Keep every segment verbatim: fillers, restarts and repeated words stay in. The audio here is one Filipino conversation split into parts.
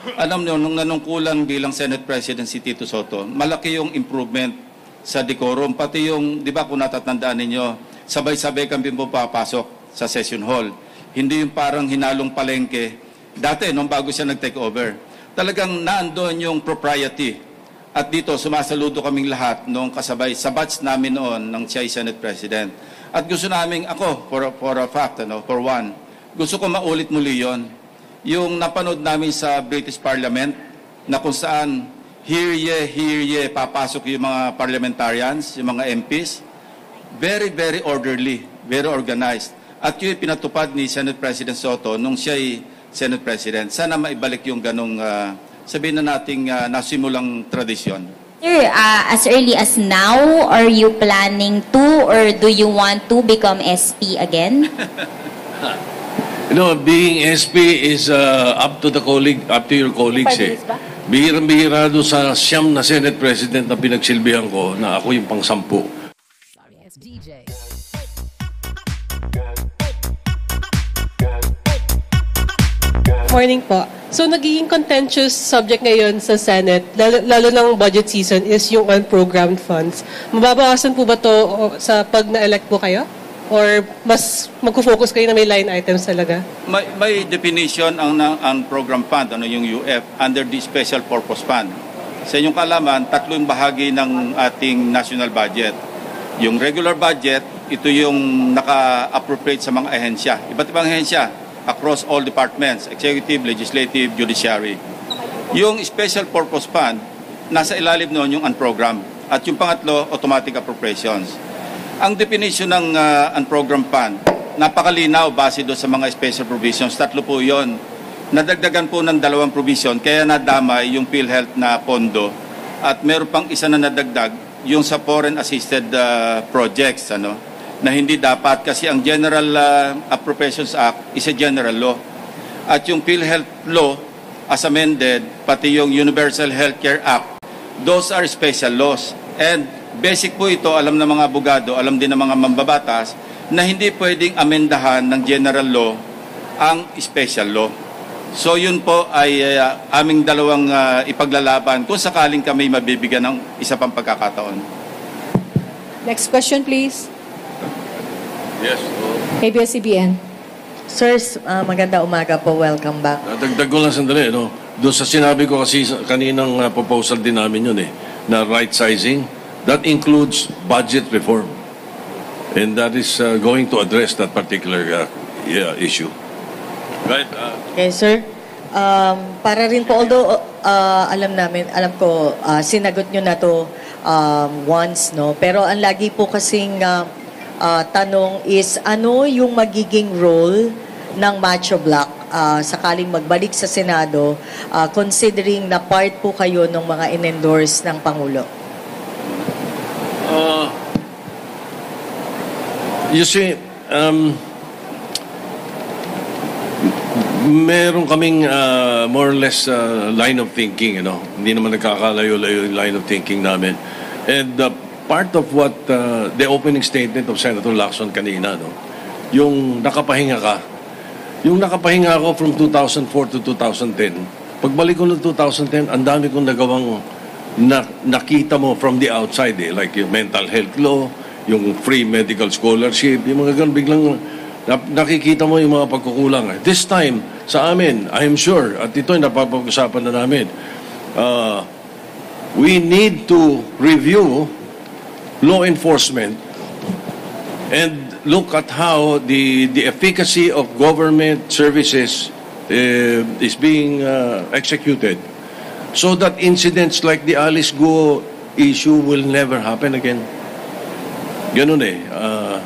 alam niyo, nung nanungkulan bilang Senate President si Tito Soto, malaki yung improvement sa decorum. Pati yung, di ba kung natatandaan ninyo, sabay-sabay kami po papasok sa session hall. Hindi yung parang hinalong palengke. Dati, nung bago siya nag-take over, talagang naandun yung propriety. At dito, sumasaludo kaming lahat nung kasabay sa batch namin noon ng siya ay Senate President. At gusto namin, ako, for, for a fact, ano, for one, gusto ko maulit muli yon. Yung napanood namin sa British Parliament, na kung saan, hear ye, hear ye, papasok yung mga parliamentarians, yung mga M Ps, very, very orderly, very organized. At yun pinatupad ni Senate President Soto nung siya ay Senate President. Sana maibalik yung ganong, uh, sabihin na nating uh, nasimulang tradisyon. Sir, uh, as early as now, are you planning to or do you want to become S P again? You know, being S P is uh, up to the colleague, up to your colleagues eh. Bihirang-bihira doon sa siyam na Senate President na pinagsilbihan ko na ako yung pang-sampu. Morning po. So, nagiging contentious subject ngayon sa Senate, lalo, lalo ng budget season, is yung unprogrammed funds. Mababawasan po ba to sa pag na-elect po kayo? Or mas magpo-focus kayo na may line items talaga? May, may definition ang, ang program fund, ano yung U F, under the Special Purpose Fund. Sa inyong kaalaman, tatlo yung bahagi ng ating national budget. Yung regular budget, ito yung naka-appropriate sa mga ahensya. Iba't ibang ahensya across all departments, executive, legislative, judiciary. Yung Special Purpose Fund, nasa ilalim noon yung unprogrammed. At yung pangatlo, automatic appropriations. Ang definition ng uh, unprogrammed fund, napakalinaw base doon sa mga special provisions. Tatlo po yon. Nadagdagan po ng dalawang provision, kaya nadamay yung PhilHealth na pondo. At meron pang isa na nadagdag, yung sa foreign assisted uh, projects, ano, na hindi dapat kasi ang General uh, Appropriations Act is a general law. At yung PhilHealth law, as amended, pati yung Universal Healthcare Act, those are special laws. And basic po ito, alam ng mga abogado, alam din ng mga mambabatas, na hindi pwedeng amendahan ng general law ang special law. So yun po ay uh, aming dalawang uh, ipaglalaban kung sakaling kami mabibigyan ng isa pang pagkakataon. Next question, please. Yes. A B S C B N. Sirs, uh, maganda umaga po. Welcome back. Dagdag ko lang sandali, no? Doon sa sinabi ko kasi kaninang uh, proposal din namin yun eh, na right sizing. That includes budget reform. And that is uh, going to address that particular uh, yeah, issue. Right? Uh, Okay, sir. Um, para rin po, although uh, alam namin, alam ko, uh, sinagot nyo na to um, once, no? Pero ang lagi po kasing uh, uh, tanong is, ano yung magiging role ng Macho Black uh, sakaling magbalik sa Senado, uh, considering na part po kayo ng mga in-endorse ng Pangulo? Uh, you see, um, meron kaming uh, more or less uh, line of thinking, you know. Hindi naman nagkakalayo-layo yung line of thinking namin. And uh, part of what uh, the opening statement of Senator Lacson kanina, no, yung nakapahinga ka, yung nakapahinga ako from two thousand four to two thousand ten, pagbalik ko ng two thousand ten, ang dami kong nagawang na, nakita mo from the outside eh, like yung mental health law, yung free medical scholarship, yung mga ganun, biglang na, nakikita mo yung mga pagkukulang. This time, sa amin, I am sure, at ito ay napapag-usapan na namin, uh, we need to review law enforcement and look at how the, the efficacy of government services uh, is being uh, executed, so that incidents like the Alice Guo issue will never happen again. Ganun eh. Uh,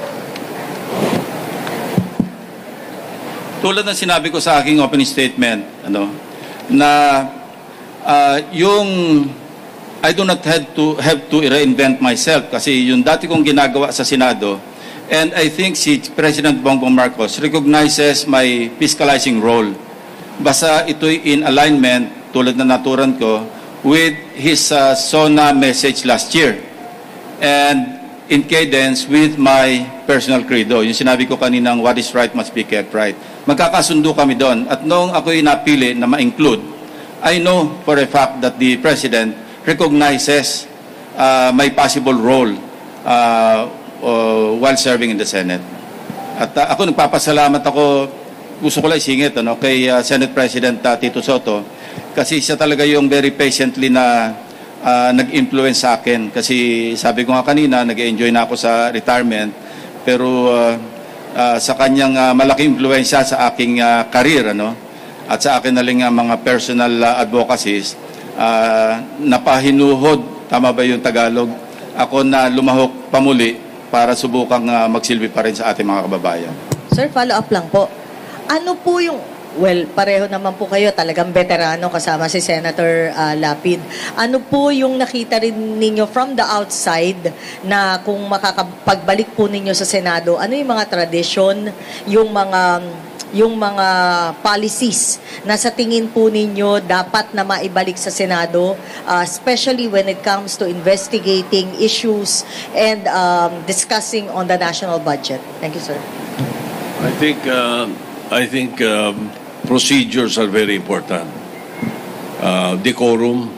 Tulad ng sinabi ko sa aking opening statement, ano, na uh, yung I do not have to have to reinvent myself kasi yung dati kong ginagawa sa Senado, and I think si President Bongbong Marcos recognizes my fiscalizing role. Basta ito'y in alignment, tulad na naturan ko, with his uh, SONA message last year. And in cadence with my personal credo. Yung sinabi ko kaninang, what is right must be kept right. Magkakasundo kami doon. At noong ako'y napili na ma-include I know for a fact that the President recognizes uh, my possible role uh, uh, while serving in the Senate. At uh, ako nagpapasalamat ako, gusto ko lang isingit ano, kay uh, Senate President uh, Tito Soto, kasi siya talaga yung very patiently na uh, nag-influence sa akin. Kasi sabi ko nga kanina, nag-enjoy na ako sa retirement, pero uh, uh, sa kanyang uh, malaking influensya sa aking uh, career, ano, at sa akin na rin uh, mga personal uh, advocacies, uh, napahinuhod, tama ba yung Tagalog, ako na lumahok pamuli para subukang uh, magsilbi pa rin sa ating mga kababayan. Sir, follow up lang po. Ano po yung, well, pareho naman po kayo, talagang veterano kasama si Senator uh, Lapid. Ano po yung nakita rin ninyo from the outside na kung makakapagbalik po ninyo sa Senado, ano yung mga tradisyon, yung mga yung mga policies na sa tingin po ninyo dapat na maibalik sa Senado, uh, especially when it comes to investigating issues and um, discussing on the national budget? Thank you, sir. I think uh, I think um, procedures are very important. Uh, decorum,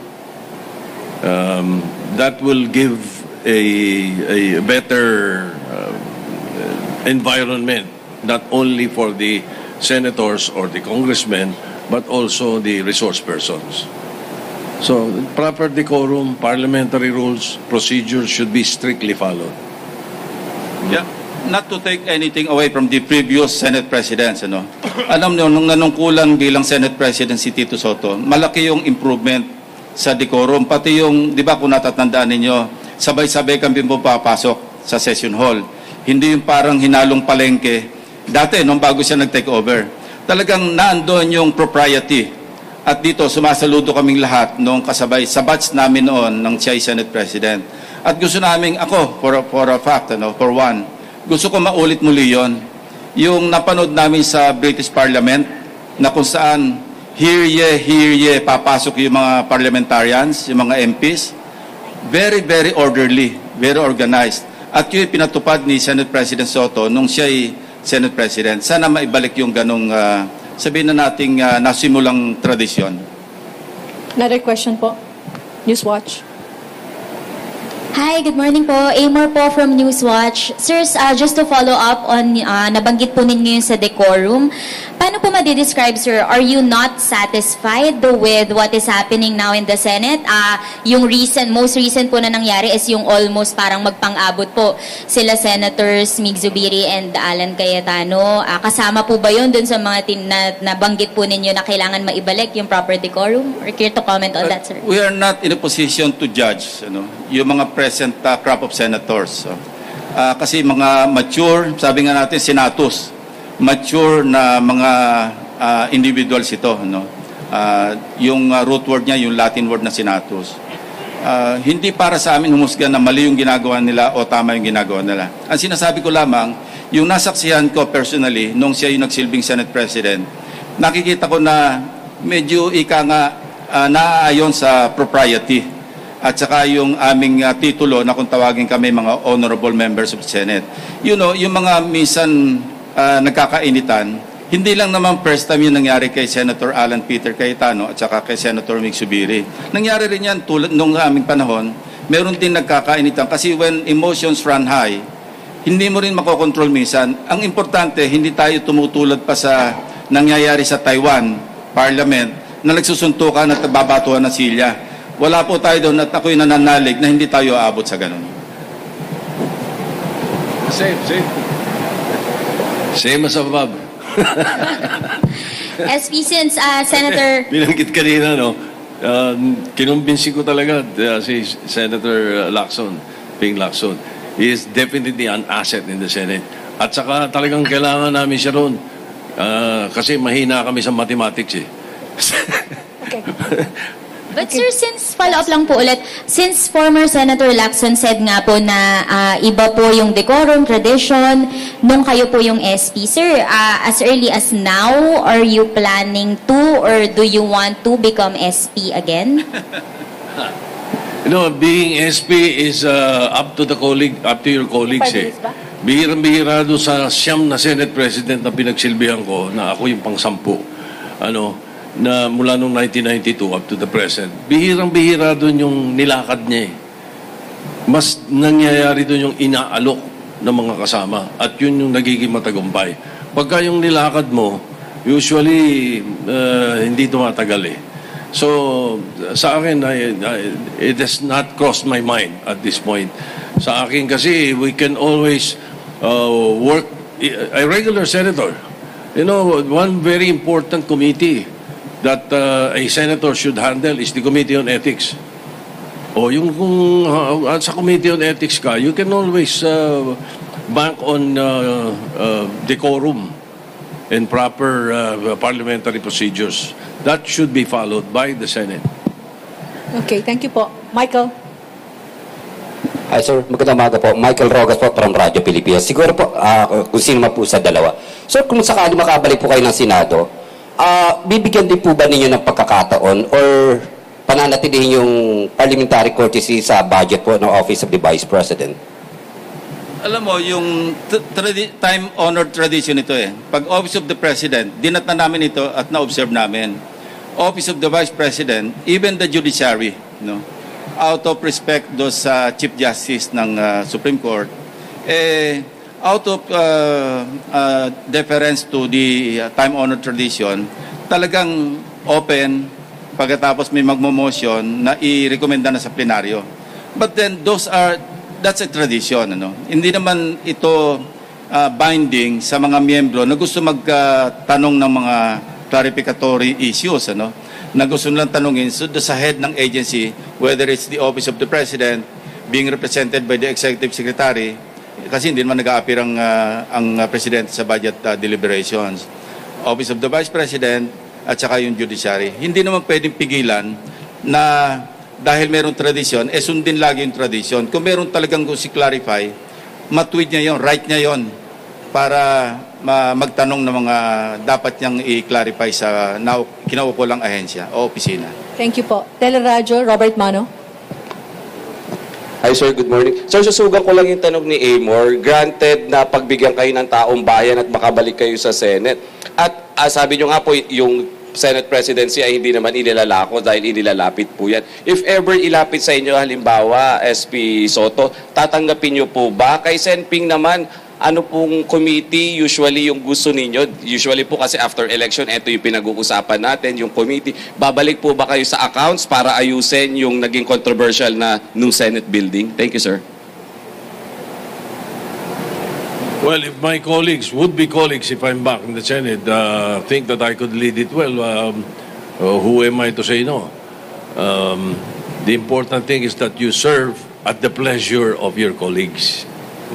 um, that will give a, a better uh, environment, not only for the senators or the congressmen, but also the resource persons. So, proper decorum, parliamentary rules, procedures should be strictly followed. Yeah. Not to take anything away from the previous Senate Presidents, ano? Alam niyo, nung nanungkulan bilang Senate President si Tito Soto, malaki yung improvement sa decorum. Pati yung, di ba kung natatandaan ninyo, sabay-sabay kami pumapasok sa session hall. Hindi yung parang hinalong palengke. Dati, nung bago siya nag-take over, talagang naandun yung propriety. At dito, sumasaludo kaming lahat nung kasabay sa batch namin noon ng siya'y Senate President. At gusto namin, ako, for, for a fact, ano, for one, gusto ko maulit muli yon. Yung napanood namin sa British Parliament na kung saan hear ye, hear ye, papasok yung mga parliamentarians, yung mga M Ps. Very, very orderly, very organized. At yun pinatupad ni Senate President Soto nung siya'y Senate President. Sana maibalik yung ganong, uh, sabihin na nating uh, nasimulang tradisyon. Another question po. Newswatch. Hi, good morning po. Amor po from Newswatch. Sirs, uh, just to follow up on, uh, nabanggit po ninyo yung sa decorum. Paano po ma-describe, sir? Are you not satisfied with what is happening now in the Senate? Uh, yung recent, most recent po na nangyari is yung almost parang magpang-abot po sila Senators Mig Zubiri and Alan Cayetano. Uh, kasama po ba yun dun sa mga tin na, nabanggit po ninyo na kailangan maibalik yung proper decorum? Or care to comment on that, sir? We are not in a position to judge, ano, yung mga present uh, crop of senators. So, uh, kasi mga mature, sabi nga natin, senatus, mature na mga uh, individuals ito. No? Uh, yung uh, root word niya, yung Latin word na senatus. Uh, hindi para sa amin humusga na mali yung ginagawa nila o tama yung ginagawa nila. Ang sinasabi ko lamang, yung nasaksihan ko personally, nung siya yung nagsilbing Senate President, nakikita ko na medyo ika nga uh, naaayon sa propriety. At saka yung aming uh, titulo na kung tawagin kami mga honorable members of the Senate. You know, yung mga minsan uh, nagkakainitan, hindi lang naman first time yung nangyari kay Senator Alan Peter Cayetano at saka kay Senator Mig Zubiri. Nangyari rin yan tulad nung aming panahon, meron din nagkakainitan. Kasi when emotions run high, hindi mo rin makokontrol minsan. Ang importante, hindi tayo tumutulad pa sa nangyayari sa Taiwan Parliament na nagsusuntukan at babatuhan ng silya. Wala po tayo doon at ako'y nananalig na hindi tayo aabot sa ganun. Same, same. Same as above. S P, since uh, Senator... Binanggit kanina, no? Uh, kinumbinsi ko talaga uh, si Senator Lacson, Ping Lacson. He is definitely an asset in the Senate. At saka talagang kailangan namin siya roon. Uh, kasi mahina kami sa mathematics eh. Okay. But sir, since follow-up lang po ulit, since former Senator Lacson said nga po na uh, iba po yung decorum, tradition, nung kayo po yung S P, sir, uh, as early as now, are you planning to or do you want to become S P again? You know, being S P is uh, up to the colleague, up to your colleagues eh. Bihirang-bihira doon sa siyam na Senate President na pinagsilbihan ko na ako yung pang-sampu. Ano, na mula noong nineteen ninety-two up to the present, bihirang-bihira doon yung nilakad niya eh. Mas nangyayari doon yung inaalok ng mga kasama at yun yung nagiging matagumpay. Pagka yung nilakad mo, usually uh, hindi tumatagal eh. So, sa akin, I, I, it has not crossed my mind at this point. Sa akin kasi, we can always uh, work, a regular senator. You know, one very important committee that uh, a senator should handle is the Committee on Ethics. O yung kung uh, sa Committee on Ethics ka, you can always uh, bank on uh, uh, decorum and proper uh, parliamentary procedures. That should be followed by the Senate. Okay, thank you po. Michael? Hi sir, magandang umaga po. Michael Rogas po from Radyo Pilipinas. Siguro po, uh, kung sino man po sa dalawa. Sir, kung sakali makabalik po kayo ng Senado, uh, bibigyan din po ba ninyo ng pagkakataon or pananatilihin yung parliamentary courtesy sa budget po ng Office of the Vice President? Alam mo, yung tradi- time-honored tradition ito eh. Pag Office of the President, dinat na namin ito at na-observe namin. Office of the Vice President, even the judiciary, no, out of respect do sa Chief Justice ng uh, Supreme Court, eh, out of uh, uh, deference to the uh, time-honored tradition, talagang open pagkatapos may magmo-motion na i-recommenda na sa plenaryo. But then those are, that's a tradition. Ano? Hindi naman ito uh, binding sa mga miyembro na gusto magtanong uh, ng mga clarificatory issues. Ano? Na gusto nilang tanungin so, sa head ng agency, whether it's the Office of the President, being represented by the Executive Secretary, kasi hindi naman nag-a-appear ang, uh, ang uh, President sa budget uh, deliberations. Office of the Vice President, at saka yung judiciary. Hindi naman pwedeng pigilan na dahil merong tradisyon, eh sundin lagi yung tradisyon. Kung meron talagang gusto clarify, matweet niya yon, right niya yon para ma- magtanong ng mga dapat niyang i-clarify sa na- kinaukulang ahensya o opisina. Thank you po. Teleradyo, Robert Mano? Hi sir, good morning. Sir, susugan ko lang yung tanong ni Amor. Granted na pagbigyan kayo ng taong bayan at makabalik kayo sa Senate. At uh, sabi nyo nga po, yung Senate presidency ay hindi naman inilalako dahil inilalapit po yan. If ever ilapit sa inyo, halimbawa, S P Soto, tatanggapin nyo po ba? Kay Senping naman, ano pong committee usually yung gusto ninyo? Usually po kasi after election, ito yung pinag-uusapan natin, yung committee. Babalik po ba kayo sa accounts para ayusin yung naging controversial na new Senate building? Thank you, sir. Well, if my colleagues, would-be colleagues, if I'm back in the Senate, uh, think that I could lead it well, um, uh, who am I to say no? Um, the important thing is that you serve at the pleasure of your colleagues.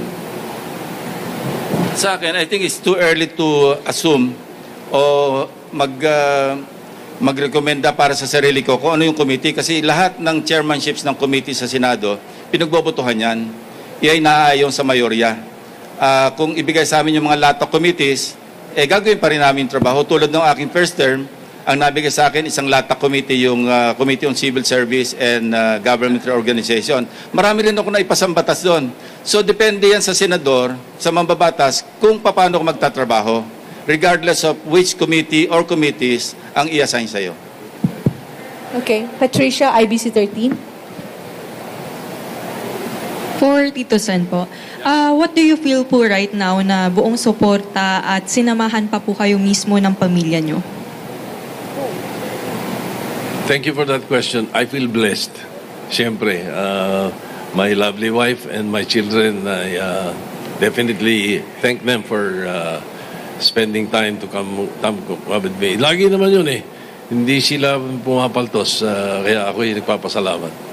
Sa akin, I think it's too early to assume o mag, uh, magrekomenda para sa sarili ko kung ano yung committee kasi lahat ng chairmanships ng committee sa Senado, pinagbobotohan yan. Iyan ay naaayon sa mayorya. Uh, kung ibigay sa amin yung mga lahat of committees, eh gagawin pa rin namin yung trabaho. Tulad ng aking first term, ang nabigay sa akin isang LATA committee, yung uh, Committee on Civil Service and uh, Governmental Organization. Marami rin ako na ipasambatas doon. So depende yan sa senador, sa mambabatas, kung paano ko magtatrabaho, regardless of which committee or committees ang i-assign sa'yo. Okay. Patricia, I B C thirteen. For Tito Sen po, uh, what do you feel po right now na buong suporta at sinamahan pa po kayo mismo ng pamilya nyo? Thank you for that question. I feel blessed. Siyempre, uh, my lovely wife and my children, I uh, definitely thank them for uh, spending time to come, come with me. Lagi naman yun eh. Hindi sila pumapaltos, uh, kaya ako'y nagpapasalamat.